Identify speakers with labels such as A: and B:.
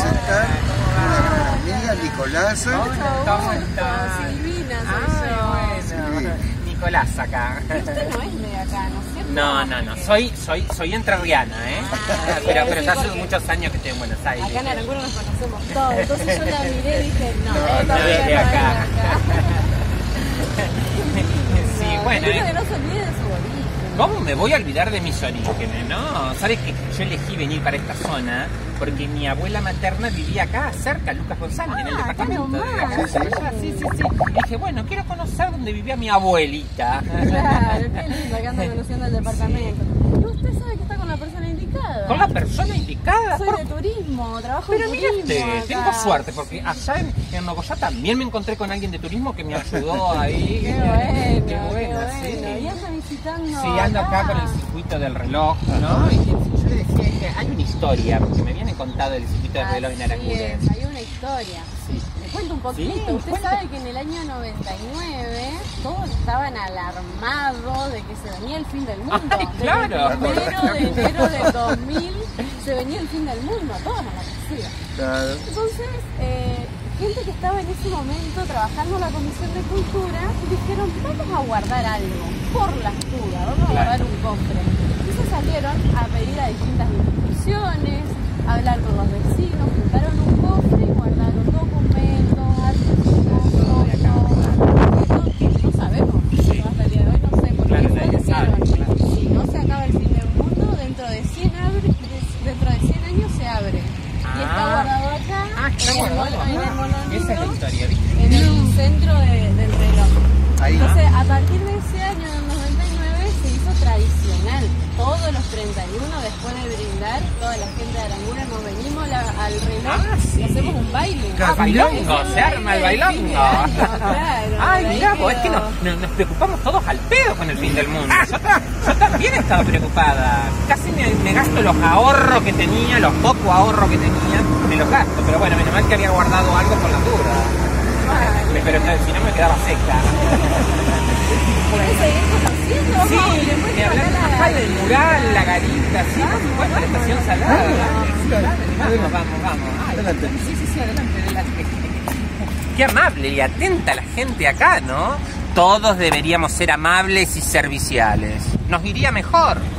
A: presentar una amiga, Nicolasa.
B: ¿Cómo estás?
C: Silvina,
B: soy yo. Nicolás acá.
C: Usted no es de acá, ¿no es cierto?
B: No. Soy entrerriana, ¿eh? Pero ya hace muchos años que estoy en Buenos Aires.
C: Acá en Aranguren nos conocemos todos. Entonces yo la miré y dije, no
B: es de acá. Sí, bueno.
C: Que no se olvide de su origen.
B: ¿Cómo me voy a olvidar de mis orígenes? No, sabes que yo elegí venir para esta zona porque mi abuela materna vivía acá, cerca, Lucas González, en el departamento de acá. Sí. Y dije, bueno, quiero conocer dónde vivía mi abuelita.
C: Claro, qué lindo que anda conociendo el departamento. Y usted sabe que está con la persona indicada.
B: ¿Con la persona indicada?
C: Soy de turismo, trabajo en turismo.
B: Pero mira tengo suerte porque allá en Nogoyá también me encontré con alguien de turismo que me ayudó ahí.
C: Qué bueno.
B: Sí.
C: Y anda visitando.
B: Sí, ando acá con el circuito del reloj, ¿no? Y yo le decía que hay una historia, porque me habían contado el circuito del reloj en Aranguren.
C: Hay una historia.
B: Sí.
C: Les cuento un poquito.
B: Sí,
C: Usted sabe que en el año 99 todos estaban alarmados de que se venía el fin del mundo.
B: Ay, claro.
C: De enero del 2000 se venía el fin del mundo. Todos a la cocina.
A: Claro.
C: Entonces, gente que estaba en ese momento trabajando en la Comisión de Cultura dijeron, vamos a guardar algo por las dudas, vamos a guardar un cofre. Entonces salieron a pedir a distintas instituciones, a hablar con los vecinos, juntaron un cofre y guardaron documentos, archivos, fotos, que no sabemos hasta el día de hoy, no sé, porque si no se acaba el fin del mundo, dentro de 100 años se abre. Y está guardado acá, en el monolito,
B: esa es la historia, ¿viste?
C: en el centro del reloj.
A: Ahí.
C: Entonces, a partir de ese año, en el 99, se hizo tradicional. Todos los 31, después de brindar, toda la gente de Aranguren nos venimos al reloj y hacemos un baile.
B: Bailongo, se arma el bailongo.
C: Claro.
B: Ay, mirá, vos, es que nos preocupamos todos al pedo con el fin del mundo. Yo también estaba preocupada. Casi me gasto los ahorros que tenía, los pocos ahorros que tenía, me los gasto. Pero bueno, menos mal que había guardado algo por la duda. Pero si no me quedaba seca.
C: ¿Quieres seguir conociendo?
B: Sí, me hablaron acá del mural, la garita, sí, por supuesto, la estación salada. Vamos.
A: Adelante.
B: Sí, adelante. Qué amable y atenta la gente acá, ¿no? Todos deberíamos ser amables y serviciales. Nos iría mejor.